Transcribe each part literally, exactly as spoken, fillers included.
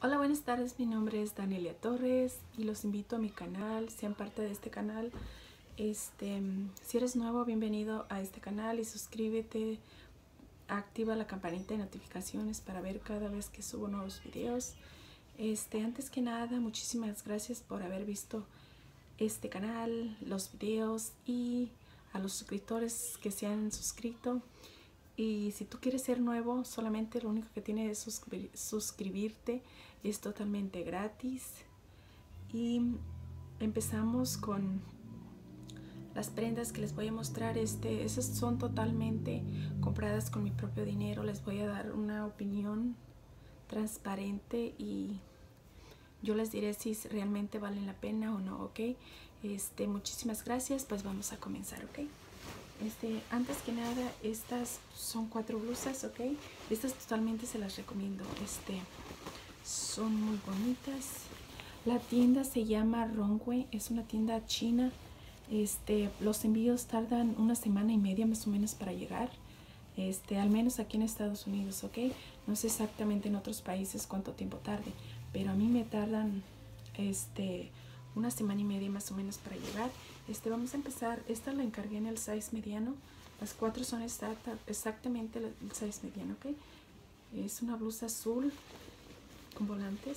Hola, buenas tardes, mi nombre es Danelia Torres y los invito a mi canal, sean parte de este canal. Este, si eres nuevo, bienvenido a este canal y suscríbete, activa la campanita de notificaciones para ver cada vez que subo nuevos videos. Este, antes que nada, muchísimas gracias por haber visto este canal, los videos y a los suscriptores que se han suscrito. Y si tú quieres ser nuevo, solamente lo único que tienes es suscribir, suscribirte. Es totalmente gratis. Y empezamos con las prendas que les voy a mostrar. Este, esas son totalmente compradas con mi propio dinero. Les voy a dar una opinión transparente y yo les diré si realmente valen la pena o no, ¿ok? Este, muchísimas gracias, pues vamos a comenzar, ¿ok? Este, antes que nada, estas son cuatro blusas, ¿ok? Estas totalmente se las recomiendo. Este, son muy bonitas. La tienda se llama Rongway, es una tienda china. Este, los envíos tardan una semana y media más o menos para llegar. Este, al menos aquí en Estados Unidos, ¿ok? No sé exactamente en otros países cuánto tiempo tarde, pero a mí me tardan, este, una semana y media más o menos para llegar. Este, vamos a empezar. Esta la encargué en el size mediano. Las cuatro son exacta, exactamente el size mediano, ¿ok? Es una blusa azul con volantes,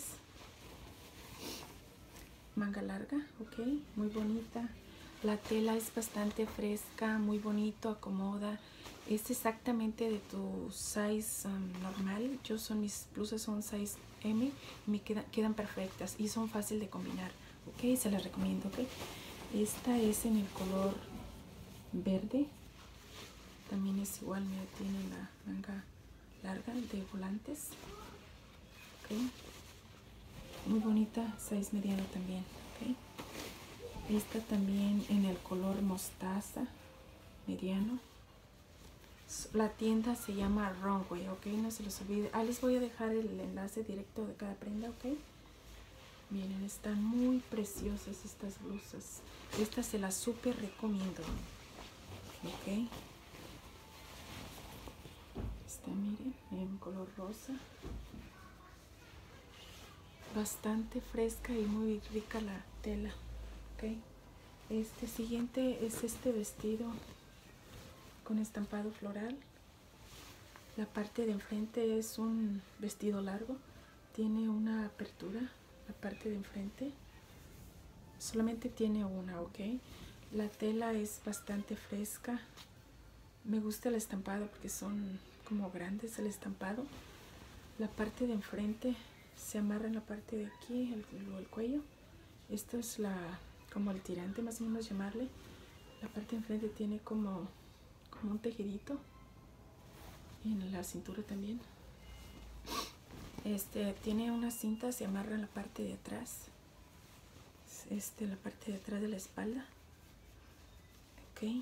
manga larga, ¿ok? Muy bonita. La tela es bastante fresca, muy bonito, acomoda. Es exactamente de tu size um, normal. Yo son mis blusas son size M y me quedan, quedan perfectas y son fácil de combinar, ¿ok? Se las recomiendo, ¿ok? Esta es en el color verde. También es igual, mira, tiene la manga larga de volantes, ¿ok? Muy bonita, size mediano también, ¿ok? Esta también en el color mostaza, mediano. La tienda se llama Rongway, ¿ok? No se los olvide. Ah, les voy a dejar el enlace directo de cada prenda, ¿ok? Miren, están muy preciosas estas blusas. Estas se las súper recomiendo, ¿ok? Esta, miren, en color rosa. Bastante fresca y muy rica la tela, ¿ok? Este siguiente es este vestido con estampado floral. La parte de enfrente es un vestido largo, tiene una apertura, la parte de enfrente solamente tiene una, ok. La tela es bastante fresca, me gusta el estampado porque son como grandes el estampado. La parte de enfrente se amarra en la parte de aquí, el, el cuello. Esto es la como el tirante, más o menos llamarle. La parte de enfrente tiene como, como un tejidito. Y en la cintura también. Este tiene una cinta, se amarra en la parte de atrás. Este, la parte de atrás de la espalda. Ok.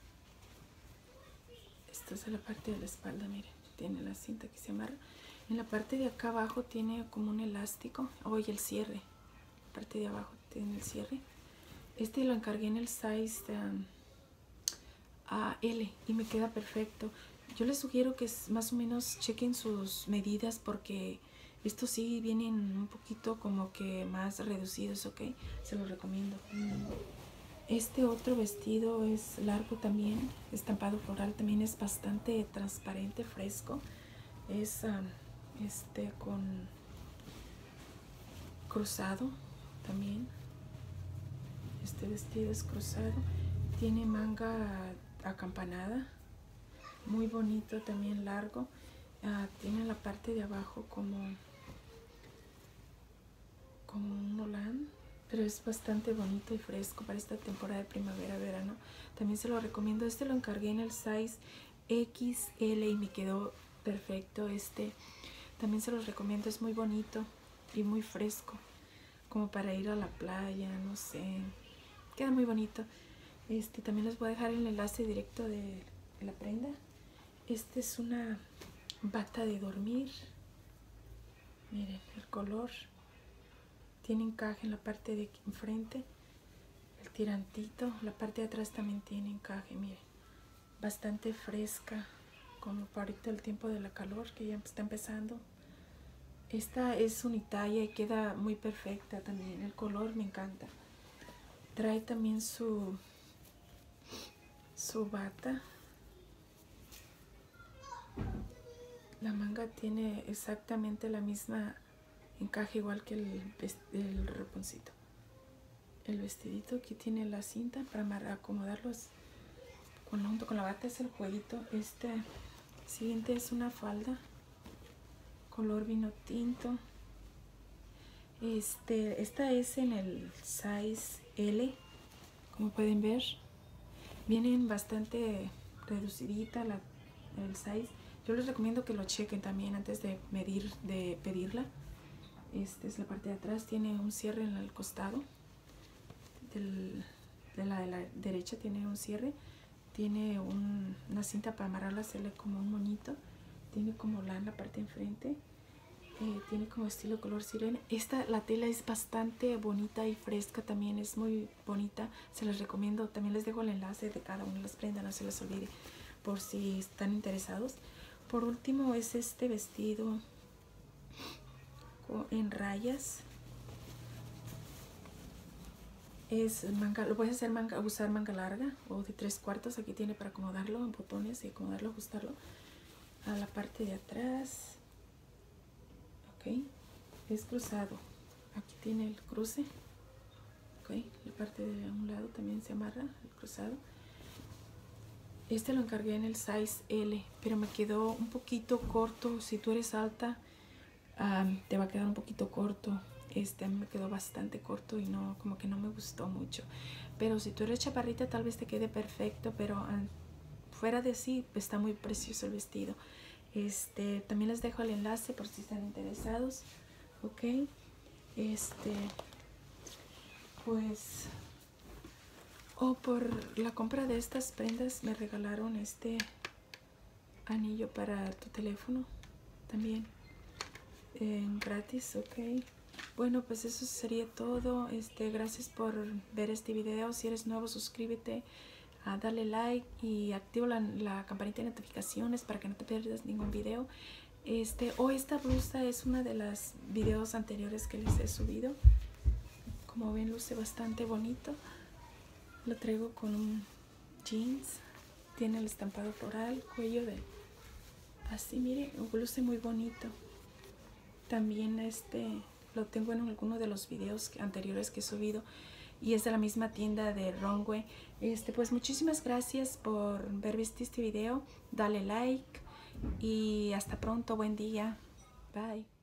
Esto es la parte de la espalda, miren. Tiene la cinta que se amarra. En la parte de acá abajo tiene como un elástico. Oye, el cierre. La parte de abajo tiene el cierre. Este lo encargué en el size de, um, a L y me queda perfecto. Yo les sugiero que más o menos chequen sus medidas porque estos sí vienen un poquito como que más reducidos, ¿ok? Se los recomiendo. Este otro vestido es largo también, estampado floral, también es bastante transparente, fresco. Es um, este con cruzado también. Este vestido es cruzado, tiene manga acampanada, muy bonito, también largo. Uh, tiene la parte de abajo como como un holán, pero es bastante bonito y fresco para esta temporada de primavera, verano. También se lo recomiendo. Este lo encargué en el size equis ele y me quedó perfecto. Este también se los recomiendo, es muy bonito y muy fresco, como para ir a la playa, no sé, queda muy bonito. Este también les voy a dejar el enlace directo de la prenda. Este es una bata de dormir, miren el color, tiene encaje en la parte de enfrente, el tirantito, la parte de atrás también tiene encaje, miren, bastante fresca, como para ahorita el tiempo de la calor que ya está empezando. Esta es unitalla y queda muy perfecta también. El color me encanta. Trae también su, su bata. La manga tiene exactamente la misma encaje igual que el, el roponcito. El vestidito aquí tiene la cinta para acomodarlos con, junto con la bata. Es el jueguito. Este siguiente es una falda color vino tinto. Este, esta es en el size L, como pueden ver. Vienen bastante reducidita la, el size. Yo les recomiendo que lo chequen también antes de medir, de pedirla. Esta es la parte de atrás, tiene un cierre en el costado. Del, de, la, de la derecha tiene un cierre. Tiene un, una cinta para amarrarla, hacerle como un moñito. Tiene como lana en la parte de enfrente. Eh, tiene como estilo color sirena. Esta, la tela es bastante bonita y fresca, también es muy bonita. Se les recomiendo, también les dejo el enlace de cada una de las prendas, no se les olvide por si están interesados. Por último es este vestido en rayas. Es manga, lo puedes hacer manga, usar manga larga o de tres cuartos. Aquí tiene para acomodarlo en botones y acomodarlo, ajustarlo a la parte de atrás. Ok, es cruzado. Aquí tiene el cruce. Ok, la parte de un lado también se amarra el cruzado. Este lo encargué en el size L, pero me quedó un poquito corto. Si tú eres alta, um, te va a quedar un poquito corto. Este me quedó bastante corto y no, como que no me gustó mucho. Pero si tú eres chaparrita, tal vez te quede perfecto, pero um, fuera de sí, está muy precioso el vestido. Este, también les dejo el enlace por si están interesados. Ok, este, pues, o oh, por la compra de estas prendas me regalaron este anillo para tu teléfono también, eh, gratis. Ok, bueno, pues eso sería todo. Este, gracias por ver este video. Si eres nuevo, suscríbete, uh, dale like y activa la, la campanita de notificaciones para que no te pierdas ningún video. Este, o oh, esta blusa es una de las videos anteriores que les he subido. Como ven, luce bastante bonito. Lo traigo con un jeans. Tiene el estampado floral, cuello de así, mire, luce muy bonito. También este lo tengo en alguno de los videos anteriores que he subido y es de la misma tienda de Runway. Este, pues muchísimas gracias por ver este video. Dale like y hasta pronto. Buen día. Bye.